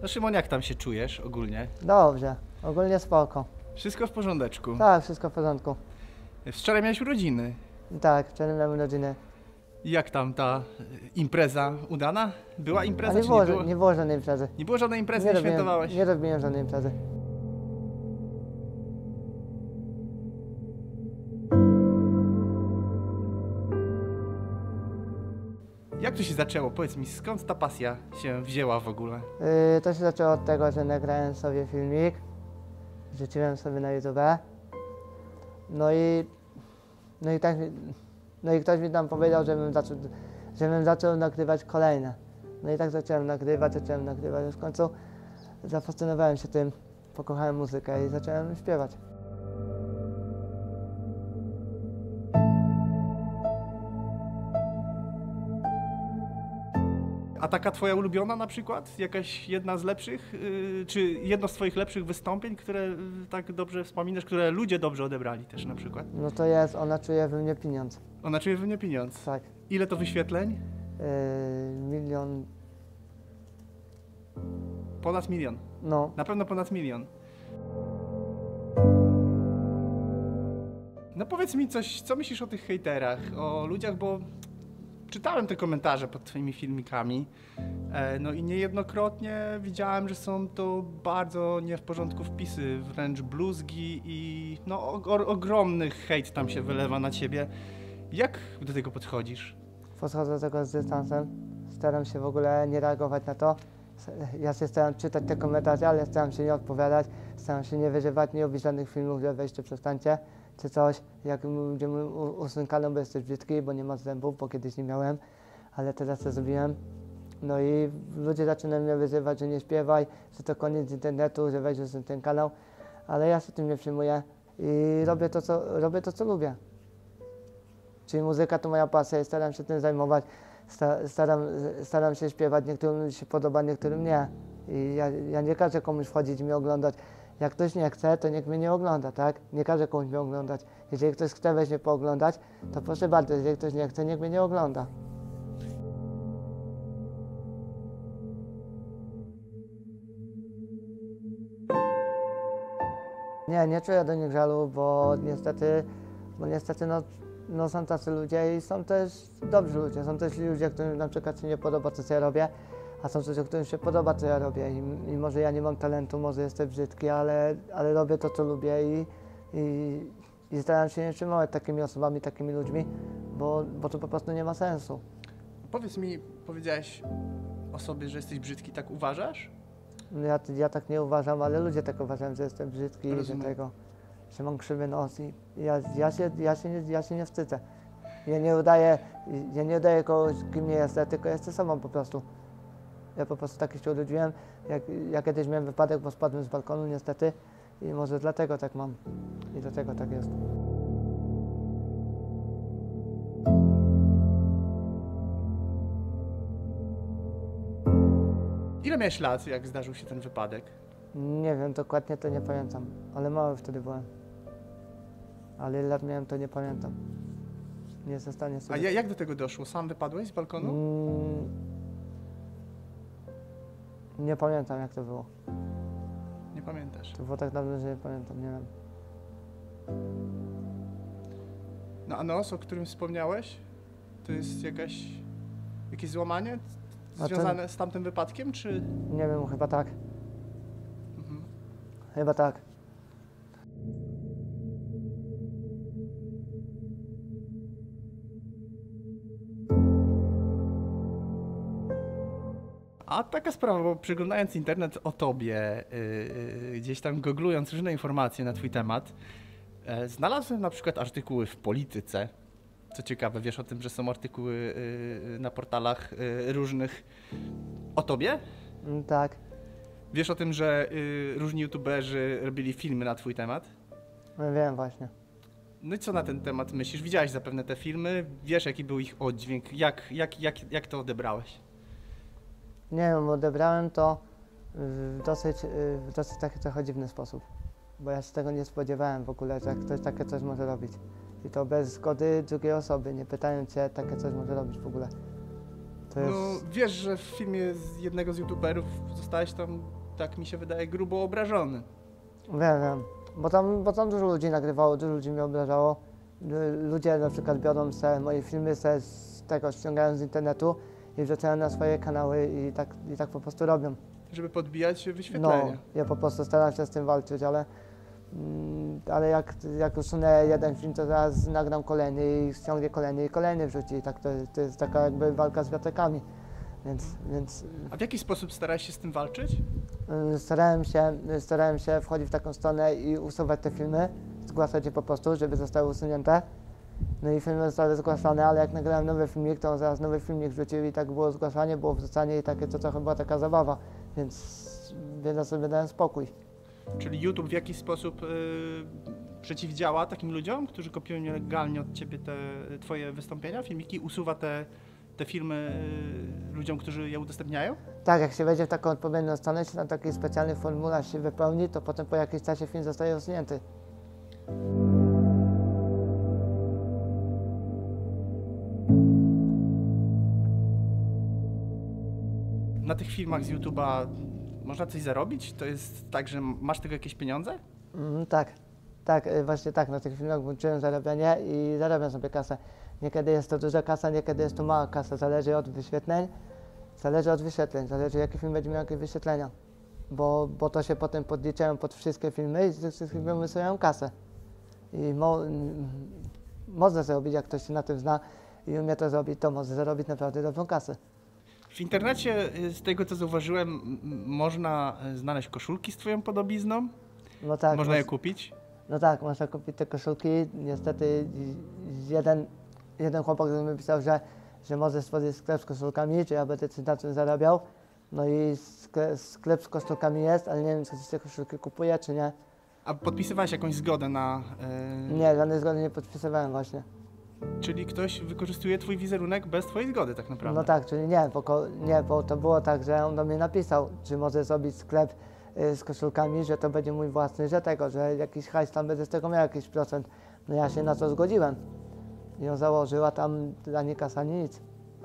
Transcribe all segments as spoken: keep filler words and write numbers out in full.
No Szymon, jak tam się czujesz ogólnie? Dobrze, ogólnie spoko. Wszystko w porządeczku? Tak, wszystko w porządku. Wczoraj miałeś urodziny. Tak, wczoraj miałem urodziny. I jak tam ta impreza udana? Była A impreza, nie czy było, nie było? nie było żadnej imprezy. Nie było żadnej imprezy, nie, robiłem, świętowałeś? nie robiłem żadnej imprezy. Jak to się zaczęło? Powiedz mi, skąd ta pasja się wzięła w ogóle? Yy, to się zaczęło od tego, że nagrałem sobie filmik, rzuciłem sobie na YouTube. No i, no i tak, mi- no i ktoś mi tam powiedział, żebym zaczął, żebym zaczął nagrywać kolejne. No i tak zacząłem nagrywać, zacząłem nagrywać, a w końcu zafascynowałem się tym, pokochałem muzykę i zacząłem śpiewać. A taka twoja ulubiona na przykład? Jakaś jedna z lepszych? Yy, czy jedno z twoich lepszych wystąpień, które yy, tak dobrze wspominasz, które ludzie dobrze odebrali też na przykład? No to jest, ona czuje we mnie pieniądz. Ona czuje we mnie pieniądz. Tak. Ile to wyświetleń? Yy, milion, Ponad milion. no. Na pewno ponad milion. No powiedz mi coś, co myślisz o tych hejterach, o ludziach, bo czytałem te komentarze pod twoimi filmikami, e, no i niejednokrotnie widziałem, że są to bardzo nie w porządku wpisy, wręcz bluzgi i no o, o, ogromny hejt tam się wylewa na ciebie. Jak do tego podchodzisz? Podchodzę do tego z dystansem. Staram się w ogóle nie reagować na to. Ja się staram czytać te komentarze, ale staram się nie odpowiadać. Staram się nie wyżywać, nie robić żadnych filmów, że weźcie, przestańcie, czy coś. Jak ludzie mówią, usuń kanał, bo jesteś brzydki, bo nie masz zębów, bo kiedyś nie miałem, ale teraz to zrobiłem. No i ludzie zaczynają mnie wyzywać, że nie śpiewaj, że to koniec internetu, że weź usuń ten kanał. Ale ja się tym nie przejmuję i robię to, co, robię to, co lubię. Czyli muzyka to moja pasja i staram się tym zajmować. Sta- Staram, staram się śpiewać, niektórym się podoba, niektórym nie. I ja, ja nie każę komuś wchodzić i mnie oglądać. Jak ktoś nie chce, to niech mnie nie ogląda, tak? Nie każę komuś mnie oglądać. Jeżeli ktoś chce weź mnie pooglądać, to proszę bardzo, jeżeli ktoś nie chce, niech mnie nie ogląda. Nie, nie czuję do nich żalu, bo niestety, bo niestety no, no są tacy ludzie i są też dobrzy ludzie. Są też ludzie, którym na przykład się nie podoba to, co ja robię, a są ludzie, którym się podoba, co ja robię. I, i może ja nie mam talentu, może jestem brzydki, ale, ale robię to, co lubię i, i, i staram się nie przejmować takimi osobami, takimi ludźmi, bo, bo to po prostu nie ma sensu. Powiedz mi, powiedziałeś o sobie, że jesteś brzydki, tak uważasz? Ja, ja tak nie uważam, ale ludzie tak uważają, że jestem brzydki, że Rozumiem. tego, że mam krzywy nos i ja, ja, się, ja, się nie, ja się nie wstydzę. Ja nie udaję, ja nie udaję kogoś, kim nie jestem, tylko jestem sobą po prostu. Ja po prostu taki się urodziłem, jak, ja kiedyś miałem wypadek, bo spadłem z balkonu niestety i może dlatego tak mam i dlatego tak jest. Ile miałeś lat, jak zdarzył się ten wypadek? Nie wiem, dokładnie to nie pamiętam, ale mały wtedy byłem. Ale ile lat miałem, to nie pamiętam. Nie jestem w stanie A sobie... ja- jak do tego doszło? Sam wypadłeś z balkonu? Mm, nie pamiętam, jak to było. Nie pamiętasz. To było tak dawno, że nie pamiętam, nie wiem. No a nos, o którym wspomniałeś, to jest jakaś, jakieś złamanie A to- związane z tamtym wypadkiem, czy... Nie wiem, chyba tak. Mhm. Chyba tak. A taka sprawa, bo przeglądając internet o tobie, yy, yy, gdzieś tam googlując różne informacje na twój temat, yy, znalazłem na przykład artykuły w Polityce. Co ciekawe, wiesz o tym, że są artykuły yy, na portalach yy, różnych o tobie? Mm, tak. Wiesz o tym, że yy, różni youtuberzy robili filmy na twój temat? No, wiem właśnie. No i co na ten temat myślisz? Widziałeś zapewne te filmy, wiesz jaki był ich oddźwięk, jak, jak, jak, jak to odebrałeś? Nie wiem, odebrałem to w dosyć, w dosyć taki trochę dziwny sposób. Bo ja się tego nie spodziewałem w ogóle, że ktoś takie coś może robić. I to bez zgody drugiej osoby, nie pytając się, takie coś może robić w ogóle. To jest... No wiesz, że w filmie z jednego z youtuberów zostałeś tam, tak mi się wydaje, grubo obrażony. Wiem, wiem. Bo tam, bo tam dużo ludzi nagrywało, dużo ludzi mnie obrażało. Lu- Ludzie na przykład biorą se moje filmy, se z tego ściągają z internetu i wrzucają na swoje kanały i tak, i tak po prostu robią. Żeby podbijać No, wyświetlenia. ja po prostu staram się z tym walczyć, ale, mm, ale jak, jak usunę jeden film, to zaraz nagram kolejny i ściągnie kolejny i kolejny wrzuci. I tak to, to jest taka jakby walka z wiatrakami. Więc, więc A w jaki sposób starałeś się z tym walczyć? y, starałem się, starałem się wchodzić w taką stronę i usuwać te filmy, zgłaszać je po prostu, żeby zostały usunięte. No i filmy zostały zgłaszane, ale jak nagrałem nowy filmik, to on zaraz nowy filmik wrzucił i tak było zgłaszanie, było wrzucanie i takie to trochę była taka zabawa, więc, więc ja sobie dałem spokój. Czyli YouTube w jakiś sposób y, przeciwdziała takim ludziom, którzy kopiują nielegalnie od ciebie te twoje wystąpienia, filmiki, usuwa te, te filmy y, ludziom, którzy je udostępniają? Tak, jak się wejdzie w taką odpowiednią stronę, się na taki specjalny formularz się wypełni, to potem po jakimś czasie film zostaje usunięty. Na tych filmach z YouTube'a można coś zarobić? To jest tak, że masz tego jakieś pieniądze? Mm, tak, tak, y, właśnie tak, na tych filmach włączyłem zarabianie i zarabiam sobie kasę. Niekiedy jest to duża kasa, niekiedy jest to mała kasa, zależy od wyświetleń, zależy od wyświetleń, zależy jaki film będzie miał jakie wyświetlenia. Bo, bo to się potem podliczają pod wszystkie filmy i z tych wszystkich filmów wysyłają kasę. I mo, mm, można zrobić, jak ktoś się na tym zna i umie to zrobić, to może zarobić naprawdę dobrą kasę. W internecie, y, z tego co zauważyłem, m- m- można y, znaleźć koszulki z twoją podobizną, No tak, można je moż- kupić. No tak, można kupić te koszulki. Niestety jeden, jeden chłopak do mnie pisał, że, że może stworzyć sklep z koszulkami, czy ja będę coś na tym zarabiał. No i sklep, sklep z koszulkami jest, ale nie wiem, czy ktoś te koszulki kupuje, czy nie. A podpisywałeś jakąś zgodę na... y, Nie, żadnej zgody nie podpisywałem właśnie. Czyli ktoś wykorzystuje twój wizerunek bez twojej zgody tak naprawdę. No tak, czyli nie, bo, ko- nie, bo to było tak, że on do mnie napisał, czy może zrobić sklep y, z koszulkami, że to będzie mój własny, że tego, że jakiś hajs tam będzie z tego miał jakiś procent. No ja się na to zgodziłem. I on założył, a tam ani kasa, ani nic.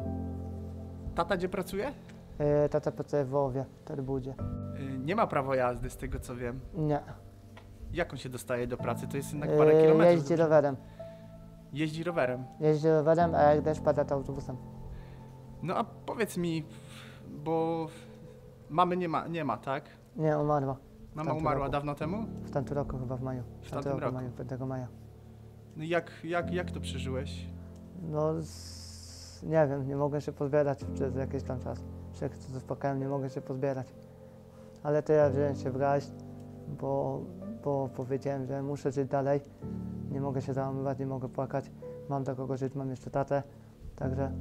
Tata gdzie pracuje? Yy, tata pracuje w Wołowie, w Terbudzie. Y, Nie ma prawa jazdy z tego co wiem. Nie. Jak on się dostaje do pracy? To jest jednak parę Yy, kilometrów. jeździ dobrze? rowerem. Jeździ rowerem. Jeździ rowerem, a jak deszcz pada, to autobusem. No a powiedz mi, bo mamy nie ma, nie ma, tak? Nie, umarła. Mama tamtym umarła roku. dawno temu? W tamtym roku chyba w maju. W tamtym roku, roku. maju, piątego maja. No i jak, jak, jak to przeżyłeś? No, z, nie wiem, nie mogę się pozbierać przez jakiś tam czas. Jak to uspokajam, nie mogę się pozbierać. Ale to ja wziąłem się w garść, bo, bo powiedziałem, że muszę żyć dalej. Nie mogę się załamywać, nie mogę płakać. Mam do kogo żyć, mam jeszcze tatę. Także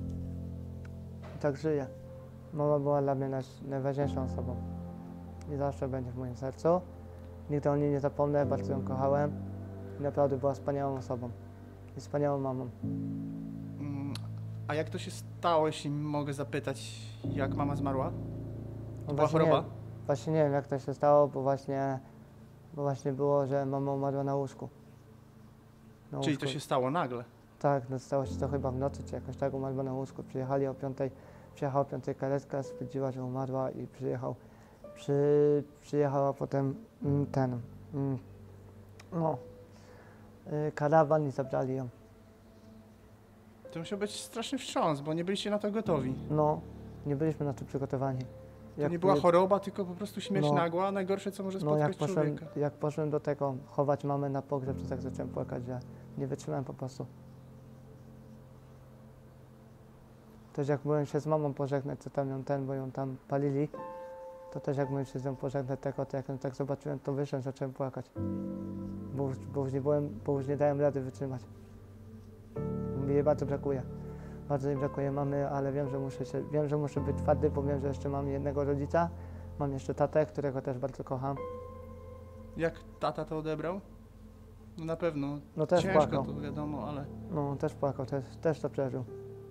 tak żyję. Mama była dla mnie naj- najważniejszą osobą. I zawsze będzie w moim sercu. Nigdy o niej nie zapomnę, bardzo ją kochałem. I naprawdę była wspaniałą osobą. I wspaniałą mamą. Mm, A jak to się stało, jeśli mogę zapytać, jak mama zmarła? To była Właśnie nie, choroba? właśnie nie wiem, jak to się stało, bo właśnie, bo właśnie było, że mama umarła na łóżku. Na Czyli to łóżku. się stało nagle. Tak, no stało się to chyba w nocy, czy jakoś tak, umarła na łóżku. Przyjechali o piątej, przyjechała o piątej karetka, stwierdziła, że umarła i przyjechał, przy, przyjechała potem mm, ten, mm, no, y, karawan i zabrali ją. To musiał być straszny wstrząs, bo nie byliście na to gotowi. No, nie byliśmy na to przygotowani. To nie była choroba, tylko po prostu śmierć No. nagła, najgorsze co może No jak spotkać poszłem, człowieka. jak poszłem do tego chować mamę na pogrzeb, to tak zacząłem płakać, że nie wytrzymałem po prostu. Też jak byłem się z mamą pożegnać, co tam ją ten, bo ją tam palili, to też jak byłem się z nią pożegnać tego, to jak ją tak zobaczyłem, to wyszedłem, zacząłem płakać. Bo już, bo już nie byłem, bo już nie dałem rady wytrzymać. Mi jej bardzo brakuje. Bardzo mi brakuje mamy, ale wiem, że muszę się, wiem, że muszę być twardy, bo wiem, że jeszcze mam jednego rodzica. Mam jeszcze tatę, którego też bardzo kocham. Jak tata to odebrał? No na pewno. No też Ciężko płakał. to wiadomo, ale No, też płakał, też, też to przeżył.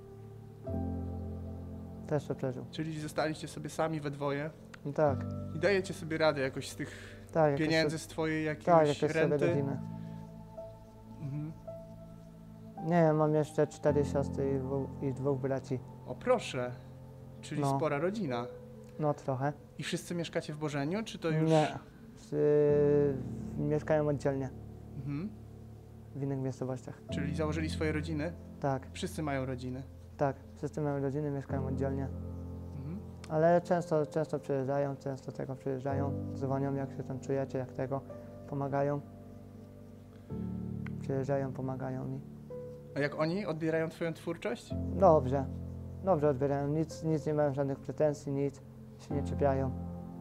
Też to przeżył. czyli zostaliście sobie sami we dwoje I tak, i dajecie sobie radę jakoś z tych tak. jakieś pieniędzy sobie- z twojej jakiejś Tak, jakieś sobie renty. rodziny. Mhm. Nie wiem, mam jeszcze cztery siostry i dwóch, i dwóch braci. O proszę, Czyli No. spora rodzina. No trochę. I wszyscy mieszkacie w Bożeniu, czy to już... Nie. Y, mieszkają oddzielnie Mhm. w innych miejscowościach. Czyli założyli swoje rodziny? Tak, Wszyscy mają rodziny. tak. Wszyscy mają rodziny, mieszkają oddzielnie. Mhm. Ale często, często przyjeżdżają, często tego przyjeżdżają, dzwonią jak się tam czujecie, jak tego, pomagają. Przyjeżdżają, pomagają mi. A jak oni odbierają twoją twórczość? Dobrze, dobrze odbierają, nic, nic nie mają żadnych pretensji, nic, się nie czepiają.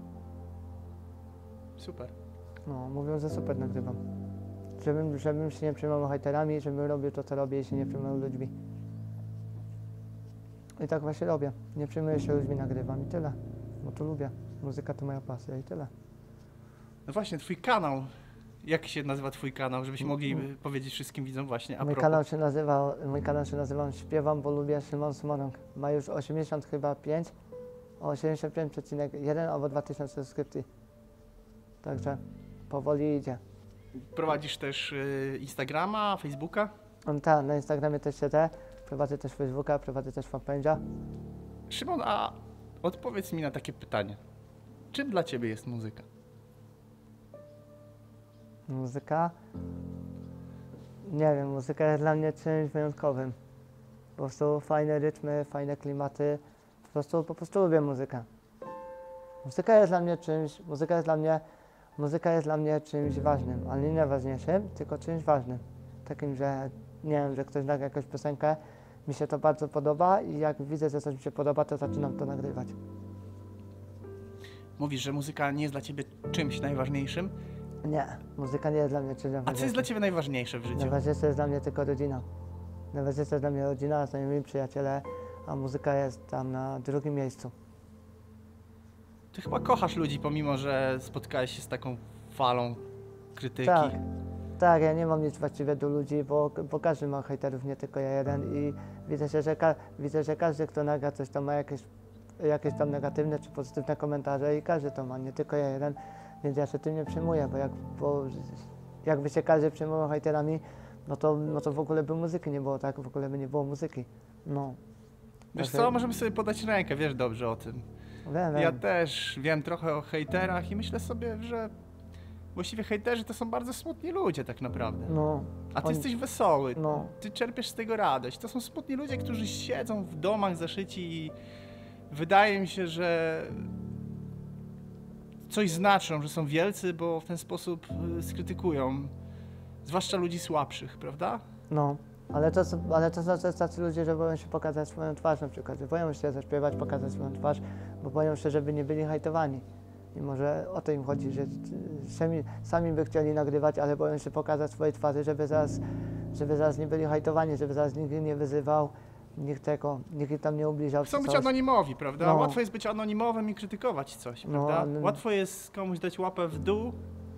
Super. No, mówią, że super nagrywam. Żebym, żebym się nie przejmował hejterami, żebym robił to, co robię i się nie przejmował ludźmi. I tak właśnie robię. Nie przejmuję się ludźmi, nagrywam i tyle. Bo to lubię. Muzyka to moja pasja i tyle. No właśnie, twój kanał. Jak się nazywa twój kanał, żebyśmy mogli y, powiedzieć wszystkim widzom właśnie a Mój propos. kanał się nazywa, mój kanał się nazywa Śpiewam, bo lubię Szymon Smonąg. Ma już osiemdziesiąt chyba pięć, osiemdziesiąt pięć przecinek jeden albo dwa tysiące subskrypcji. Także powoli idzie. Prowadzisz też y, Instagrama, Facebooka? On tak, na Instagramie też siedzę, prowadzę też Facebooka, prowadzę też fanpage'a. Szymon, a odpowiedz mi na takie pytanie. Czym dla ciebie jest muzyka? Muzyka? Nie wiem, muzyka jest dla mnie czymś wyjątkowym. Po prostu fajne rytmy, fajne klimaty. Po prostu, po prostu lubię muzykę. Muzyka jest dla mnie czymś, muzyka jest dla mnie, muzyka jest dla mnie czymś ważnym, ale nie najważniejszym, tylko czymś ważnym. Takim, że nie wiem, że ktoś nagra jakąś piosenkę, mi się to bardzo podoba i jak widzę, że coś mi się podoba, to zaczynam to nagrywać. Mówisz, że muzyka nie jest dla ciebie czymś najważniejszym, Nie, muzyka nie jest dla mnie czymś a co jest najważniejszym. dla ciebie najważniejsze w życiu? Najważniejsze jest dla mnie tylko rodzina. Najważniejsza jest dla mnie rodzina, znajomi, przyjaciele, a muzyka jest tam na drugim miejscu. Ty chyba kochasz ludzi, pomimo że spotkałeś się z taką falą krytyki. Tak, tak, ja nie mam nic właściwie do ludzi, bo, bo każdy ma hejterów, nie tylko ja jeden i widzę, się, że, ka- widzę, że każdy, kto nagra coś, to ma jakieś, jakieś tam negatywne czy pozytywne komentarze i każdy to ma, nie tylko ja jeden, więc ja się tym nie przejmuję, bo, jak, bo jakby się każdy przejmował hejterami, no to, no to w ogóle by muzyki nie było, tak? W ogóle by nie było muzyki. No. Wiesz Także- co, możemy sobie podać rękę, wiesz dobrze o tym. Wiem, wiem. Ja też wiem trochę o hejterach i myślę sobie, że właściwie hejterzy to są bardzo smutni ludzie tak naprawdę. No, A ty oni- jesteś wesoły, no, ty czerpiesz z tego radość. To są smutni ludzie, którzy siedzą w domach zaszyci i wydaje mi się, że coś znaczą, że są wielcy, bo w ten sposób y, skrytykują, zwłaszcza ludzi słabszych, prawda? no. Ale to, są- ale to są też tacy ludzie, że boją się pokazać swoją twarz na przykład, że boją się zaśpiewać, pokazać swoją twarz, bo boją się, żeby nie byli hejtowani. I może o to im chodzi, że sami, sami by chcieli nagrywać, ale boją się pokazać swojej twarzy, żeby zaraz, żeby zaraz nie byli hejtowani, żeby zaraz nikt ich nie wyzywał, nikt tego, nikt ich tam nie ubliżał. Chcą czy być coś. anonimowi, prawda? No. Łatwo jest być anonimowym i krytykować coś, No, prawda? ale- Łatwo jest komuś dać łapę w dół,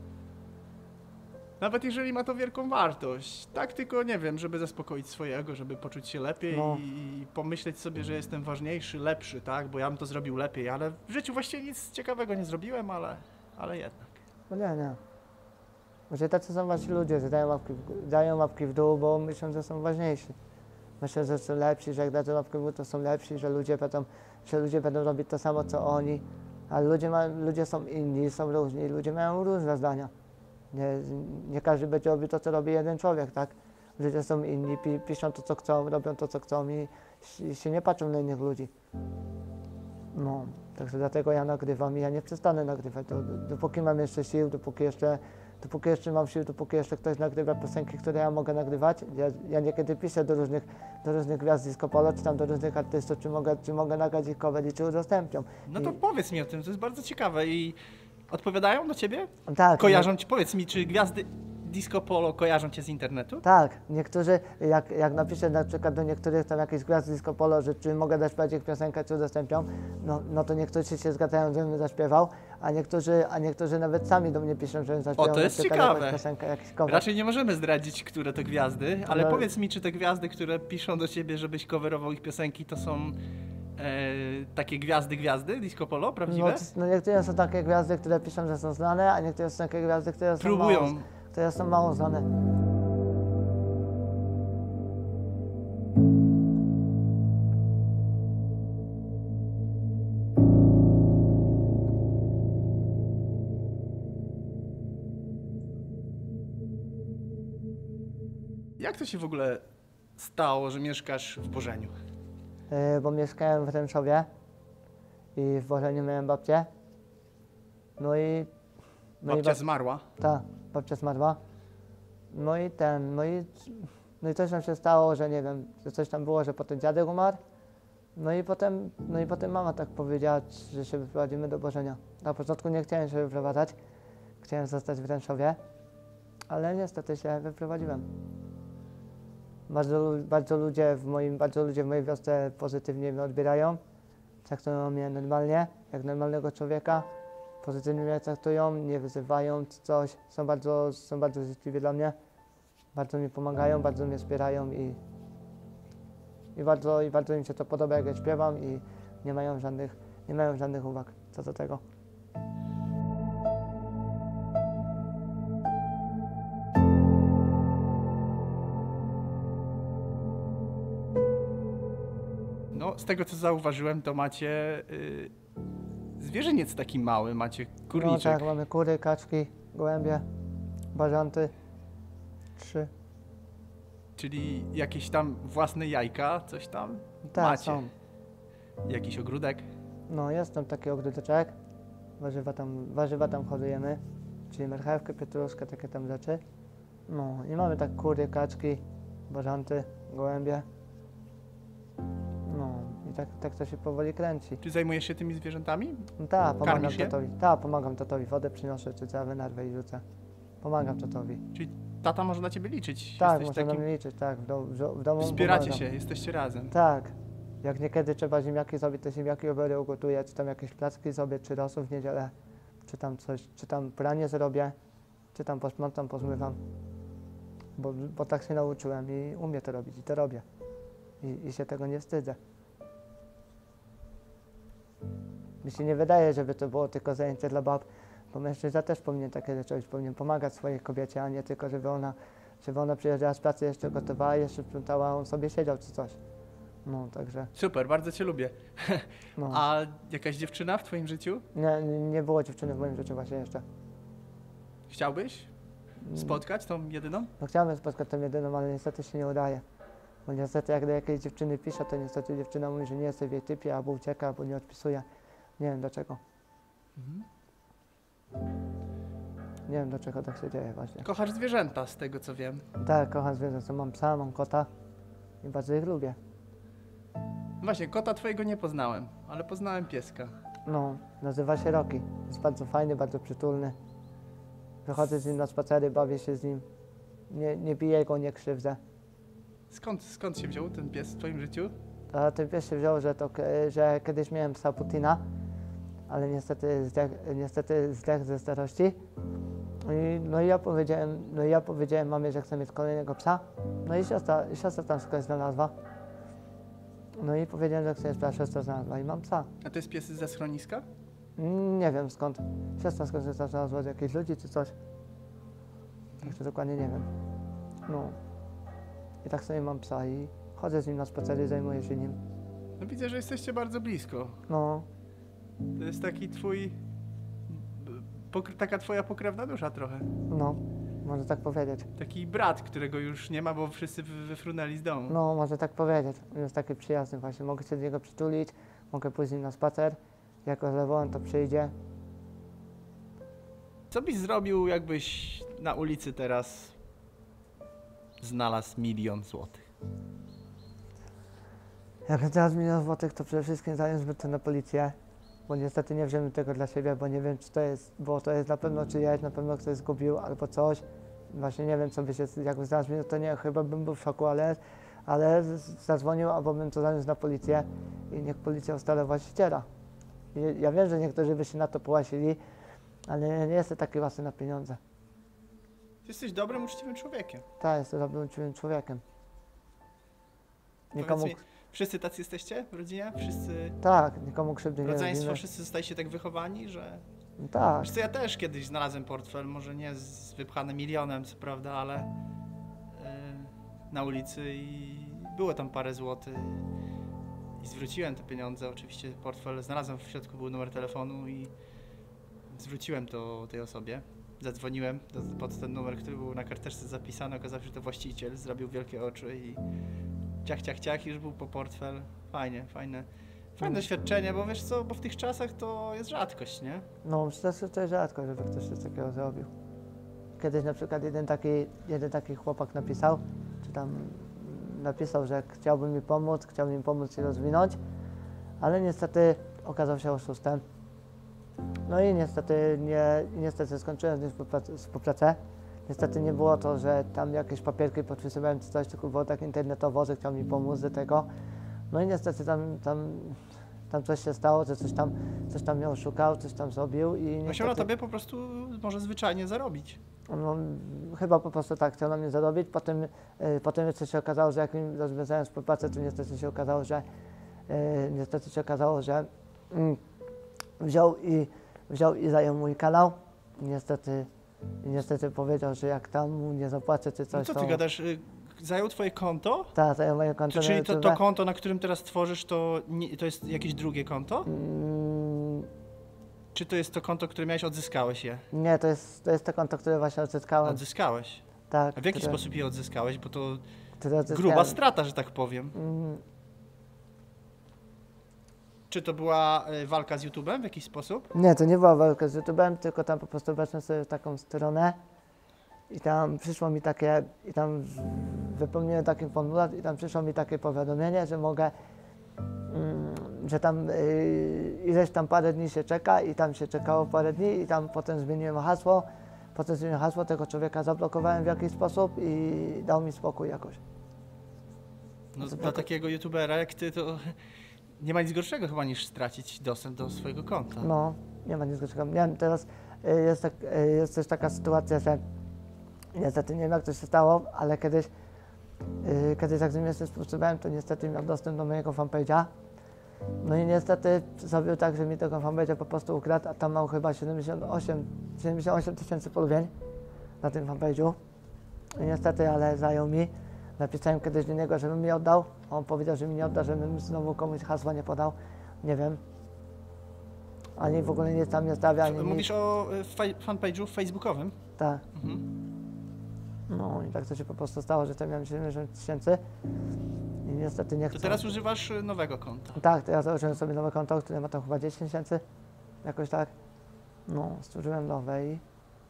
nawet jeżeli ma to wielką wartość. Tak tylko, nie wiem, żeby zaspokoić swoje ego, żeby poczuć się lepiej No. i pomyśleć sobie, że jestem ważniejszy, lepszy, tak? Bo ja bym to zrobił lepiej, ale w życiu właściwie nic ciekawego nie zrobiłem, ale, ale jednak. No nie, nie. Może tacy są właśnie ludzie, że dają łapki, w, gó- dają łapki w dół, bo myślą, że są ważniejsi. Myślę, że są lepsi, że jak dadzą łapkę w dół, to są lepsi, że ludzie będą, że ludzie będą robić to samo, co oni. Ale ludzie, ma, ludzie są inni, są różni, ludzie mają różne zdania. Nie, nie każdy będzie robił to, co robi jeden człowiek, tak? Ludzie są inni, pi, piszą to, co chcą, robią to, co chcą i, i się nie patrzą na innych ludzi. No, także dlatego ja nagrywam i ja nie przestanę nagrywać, do, dopóki mam jeszcze sił, dopóki jeszcze, dopóki jeszcze mam sił, dopóki jeszcze ktoś nagrywa piosenki, które ja mogę nagrywać. Ja, ja niekiedy piszę do różnych, do różnych gwiazd disco polo, czy tam do różnych artystów, czy mogę, czy mogę nagrać ich cover i czy udostępniam. No to I, powiedz mi o tym, to jest bardzo ciekawe i odpowiadają do ciebie? tak, Kojarzą ci, powiedz mi, czy gwiazdy disco polo kojarzą cię z internetu? Tak, niektórzy, jak, jak napiszę na przykład do niektórych tam jakichś gwiazd disco polo, że czy mogę zaśpiewać ich piosenkę, czy udostępnią, no, no to niektórzy się zgadzają, żebym zaśpiewał, a niektórzy, a niektórzy nawet sami do mnie piszą, żebym zaśpiewał O, to na jest przykład ciekawe. jakąś piosenkę, jakiś cover. Raczej nie możemy zdradzić, które to gwiazdy, ale No. powiedz mi, czy te gwiazdy, które piszą do ciebie, żebyś coverował ich piosenki, to są e, takie gwiazdy, gwiazdy, disco polo, No, prawdziwe? to, no niektóre są takie gwiazdy, które piszą, że są znane, a niektóre są takie gwiazdy, które są, Próbują. mało, które są mało znane. Jak to się w ogóle stało, że mieszkasz w Bożeniu? Yy, bo mieszkałem w Ręszowie i w Bożeniu miałem babcię. No i... No Babcia i zmarła? Ta, babcia zmarła. No i ten, no i, no i coś tam się stało, że nie wiem, że coś tam było, że potem dziadek umarł. No i potem, no i potem mama tak powiedziała, że się wyprowadzimy do Bożenia. Na początku nie chciałem się wyprowadzać, chciałem zostać w Ręszowie, ale niestety się wyprowadziłem. Bardzo, lu- bardzo, ludzie w moim, bardzo ludzie w mojej wiosce pozytywnie mnie odbierają, traktują mnie normalnie, jak normalnego człowieka. Pozytywnie mnie traktują, nie wyzywają czy coś, są bardzo, są bardzo życzliwi dla mnie, bardzo mi pomagają, bardzo mnie wspierają i, i, bardzo, i bardzo im się to podoba, jak ja śpiewam i nie mają żadnych, nie mają żadnych uwag co do tego. No, z tego co zauważyłem, to macie y, zwierzyniec taki mały, macie No kurniczek. tak, mamy kury, kaczki, gołębie, bażanty, trzy. Czyli jakieś tam własne jajka, coś tam Tak, macie. są. Jakiś ogródek. No jest tam taki ogródeczek, warzywa tam, warzywa tam hodujemy, czyli marchewkę, pietruszkę, takie tam rzeczy. No i mamy tak kury, kaczki, bażanty, gołębie. No i tak, tak to się powoli kręci. Czy zajmujesz się tymi zwierzętami? No tak, pomagam Karmisz je? tatowi. Tak, pomagam tatowi, wodę przynoszę, czy trawę narwę i rzucę. Pomagam tatowi. Czyli tata może na ciebie liczyć. Tak, Jesteś można na takim... mnie liczyć, tak, w, do, w, do- w domu Wspieracie pomagam. się, jesteście razem. Tak. Jak niekiedy trzeba ziemniaki zrobić, to ziemniaki obiorę, ugotuję, czy tam jakieś placki zrobię, czy rosół w niedzielę, czy tam coś, czy tam pranie zrobię, czy tam posprzątam, pozmywam. Bo, bo tak się nauczyłem i umiem to robić i to robię. I, i się tego nie wstydzę. Mi się nie wydaje, żeby to było tylko zajęcie dla bab, bo mężczyzna też powinien takie rzeczy robić, powinien pomagać swojej kobiecie, a nie tylko, żeby ona, żeby ona przyjeżdżała z pracy, jeszcze gotowała, jeszcze sprzątała, a on sobie siedział czy coś. No, także, Super, bardzo cię lubię. no. A jakaś dziewczyna w twoim życiu? Nie, nie było dziewczyny w moim życiu właśnie jeszcze. Chciałbyś spotkać tą jedyną? No chciałem spotkać tą jedyną, ale niestety się nie udaje. Bo niestety jak do jakiejś dziewczyny piszę, to niestety dziewczyna mówi, że nie jest w jej typie, albo ucieka, albo nie odpisuje. Nie wiem dlaczego. Mhm. Nie wiem dlaczego tak się dzieje właśnie. Kochasz zwierzęta, z tego co wiem. Tak, kocham zwierzęta. Mam psa, mam kota i bardzo ich lubię. No właśnie, kota twojego nie poznałem, ale poznałem pieska. No, nazywa się Rocky. Jest bardzo fajny, bardzo przytulny. Wychodzę z nim na spacery, bawię się z nim. Nie, nie biję go, nie krzywdzę. Skąd, skąd się wziął ten pies w twoim życiu? A ten pies się wziął, że, to, k- że kiedyś miałem psa Putina, ale niestety zdech, niestety zdechł ze starości. I, no, i ja powiedziałem, no i ja powiedziałem mamie, że chcę mieć kolejnego psa. No i siostra, siostra tam skądś znalazła. No i powiedziałem, że chcę mieć psa, siostra znalazła i mam psa. A to jest pies ze schroniska? Mm, Nie wiem skąd. Siostra skąd się znalazła, od jakichś ludzi czy coś. Jeszcze dokładnie nie wiem. No. I tak sobie mam psa i chodzę z nim na spacery, zajmuję się nim. No widzę, że jesteście bardzo blisko. No, To jest taki twój... pok- taka twoja pokrewna dusza trochę. no, może tak powiedzieć. Taki brat, którego już nie ma, bo wszyscy wy- wyfrunęli z domu. No, może tak powiedzieć. On jest taki przyjazny właśnie. Mogę się do niego przytulić, mogę pójść z nim na spacer. Jak go zawołam, to przyjdzie. Co byś zrobił, jakbyś na ulicy teraz znalazł milion złotych? Jak teraz milion złotych, to przede wszystkim zająłbym to na policję. Bo niestety nie wziąłem tego dla siebie, bo nie wiem, czy to jest, bo to jest na pewno czyjeś, na pewno ktoś zgubił albo coś. Właśnie nie wiem, co by się, jakby znalazł milion, to nie, chyba bym był w szoku, ale, ale z- zadzwonił, albo bym to zaniósł na policję i niech policja ustala właściciela. I ja wiem, że niektórzy by się na to połasili, ale ja nie jestem taki łasy na pieniądze. Ty jesteś dobrym, uczciwym człowiekiem. Tak, jestem dobrym, uczciwym człowiekiem. Nikomu, Powiedz mi, wszyscy tacy jesteście w rodzinie? Wszyscy... tak, nikomu krzywdy nie Rodzeństwo, robimy. wszyscy zostaliście tak wychowani, że... Tak, Wiesz co, ja też kiedyś znalazłem portfel, może nie z wypchany milionem, co prawda, ale yy, na ulicy i było tam parę złotych i zwróciłem te pieniądze, oczywiście portfel znalazłem, w środku był numer telefonu i zwróciłem to tej osobie. Zadzwoniłem do, pod ten numer, który był na karteczce zapisany, okazało się, że to właściciel, zrobił wielkie oczy i ciach, ciach, ciach, już był po portfel. Fajnie, fajne. Fajne doświadczenie, bo wiesz co, bo w tych czasach to jest rzadkość, nie? No, myślę, że to jest rzadko, żeby ktoś coś takiego zrobił. Kiedyś na przykład jeden taki, jeden taki chłopak napisał, czy tam napisał, że chciałby mi pomóc, chciałby mi pomóc się rozwinąć, ale niestety okazał się oszustem. No i niestety, nie, niestety skończyłem z nim współpracę, współpracę. Niestety nie było to, że tam jakieś papierki podpisywałem czy coś, tylko było tak internetowo, że chciał mi pomóc do tego. No i niestety tam, tam, tam coś się stało, że coś tam, coś tam mnie oszukał, coś tam zrobił i niestety... Chciał na tobie po prostu może zwyczajnie zarobić. No, chyba po prostu tak chciał na mnie zarobić. Potem, y, potem jeszcze się okazało, że jak mi rozwiązałem współpracę, to niestety się okazało, że y, niestety się okazało, że mm, wziął i wziął i zajął mój kanał. I niestety, i niestety powiedział, że jak tam mu nie zapłacę czy No coś, co ty to... gadasz? y, Zajął twoje konto? Tak, zajął moje konto na Czyli to, YouTube. to konto, na którym teraz tworzysz, to, nie, to jest jakieś drugie konto? Mm, Czy to jest to konto, które miałeś, odzyskałeś je? nie, to jest, to jest to konto, które właśnie odzyskałem. Odzyskałeś. Tak, A w jaki które, sposób je odzyskałeś? Bo to które odzyskałem. gruba strata, że tak powiem. Mm, Czy to była y, walka z YouTube'em w jakiś sposób? Nie, to nie była walka z YouTube'em, tylko tam po prostu weszłem sobie w taką stronę i tam przyszło mi takie, i tam wypełniłem taki formularz i tam przyszło mi takie powiadomienie, że mogę, mm, że tam yy, ileś tam parę dni się czeka i tam się czekało parę dni i tam potem zmieniłem hasło, potem zmieniłem hasło, tego człowieka zablokowałem w jakiś sposób i dał mi spokój jakoś. No, To dla tak- takiego YouTubera jak ty, to nie ma nic gorszego chyba niż stracić dostęp do swojego konta. No, nie ma nic gorszego. Nie wiem, teraz y, jest, tak, y, jest też taka sytuacja, że niestety nie wiem jak to się stało, ale kiedyś, y, kiedyś jak z nim jeszcze współpracowałem, to niestety miał dostęp do mojego fanpage'a. No i niestety zrobił tak, że mi tego fanpage'a po prostu ukradł, a tam mam chyba siedemdziesiąt osiem tysięcy polubień na tym fanpage'u. I niestety, ale zajął mi. Napisałem kiedyś do niego, żeby mi oddał. On powiedział, że mi nie odda, żebym znowu komuś hasła nie podał. Nie wiem. Ani w ogóle nic tam nie stawia, ani Mówisz nic. o y, faj- fanpage'u facebookowym? Tak. Mhm. No i tak to się po prostu stało, że tam miałem siedemdziesiąt tysięcy i niestety nie chcę. To teraz używasz y, nowego konta. Tak, to ja założyłem sobie nowe konto, które ma tam chyba dziesięć tysięcy. Jakoś tak. No, stworzyłem nowe i...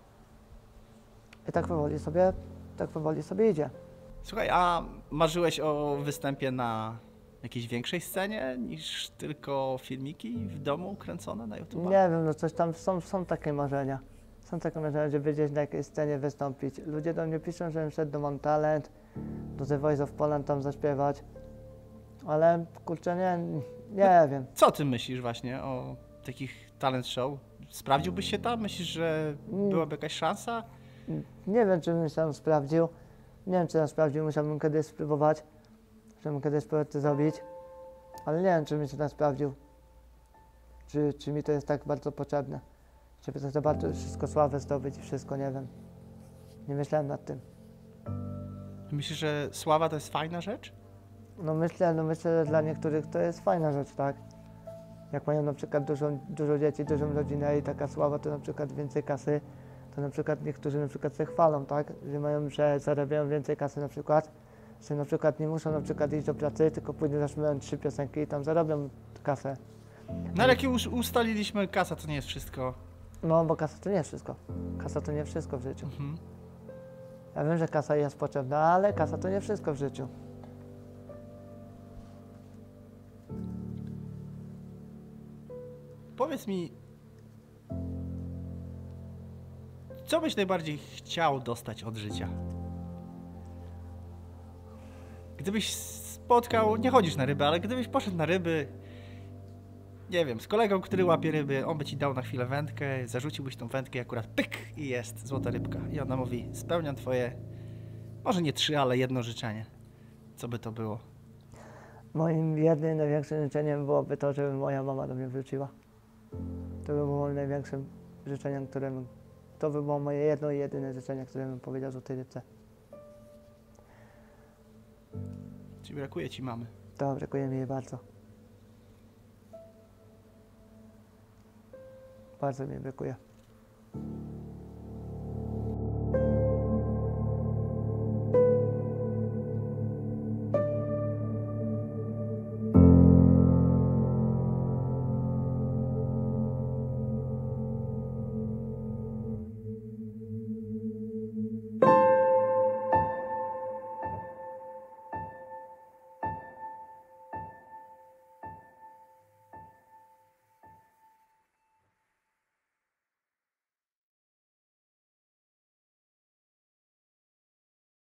I tak powoli sobie, tak powoli sobie idzie. Słuchaj, a marzyłeś o występie na jakiejś większej scenie niż tylko filmiki w domu kręcone na YouTube? Nie wiem, no coś tam, są, są takie marzenia. Są takie marzenia, żeby gdzieś na jakiejś scenie wystąpić. Ludzie do mnie piszą, żebym szedł do Mam Talent, do The Voice of Poland tam zaśpiewać. Ale kurczę, nie, nie wiem. Co ty myślisz właśnie o takich talent show? Sprawdziłbyś się tam? Myślisz, że byłaby jakaś szansa? Nie wiem, czy bym się tam sprawdził. Nie wiem, czy tam sprawdził, musiałbym kiedyś spróbować. Musiałbym kiedyś spróbować to zrobić. Ale nie wiem, czy bym się tam sprawdził. Czy, czy mi to jest tak bardzo potrzebne. Żeby to za bardzo wszystko sławę zdobyć i wszystko, nie wiem. Nie myślałem nad tym. Myślisz, że sława to jest fajna rzecz? No myślę, no myślę, że dla niektórych to jest fajna rzecz, tak? Jak mają na przykład dużo, dużo dzieci, dużą rodzinę i taka sława, to na przykład więcej kasy, to na przykład niektórzy na przykład się chwalą, tak? Że mają, że zarabiają więcej kasy na przykład, że na przykład nie muszą na przykład iść do pracy, tylko później zaśpiewają trzy piosenki i tam zarobią kasę. No ale jak już ustaliliśmy, kasa to nie jest wszystko. No bo kasa to nie wszystko. Kasa to nie wszystko w życiu. Mhm. Ja wiem, że kasa jest potrzebna, ale kasa to nie wszystko w życiu. Powiedz mi, co byś najbardziej chciał dostać od życia? Gdybyś spotkał, nie chodzisz na ryby, ale gdybyś poszedł na ryby, nie wiem, z kolegą, który łapie ryby, on by ci dał na chwilę wędkę, zarzuciłbyś tą wędkę i akurat pyk i jest złota rybka. I ona mówi, spełniam twoje, może nie trzy, ale jedno życzenie. Co by to było? Moim jednym największym życzeniem byłoby to, żeby moja mama do mnie wróciła. To by było moim największym życzeniem, którym... To by było moje jedno i jedyne życzenie, które bym powiedział o tej rybce. Czyli brakuje ci mamy. To brakuje mi jej bardzo. Bardzo mi brakuje.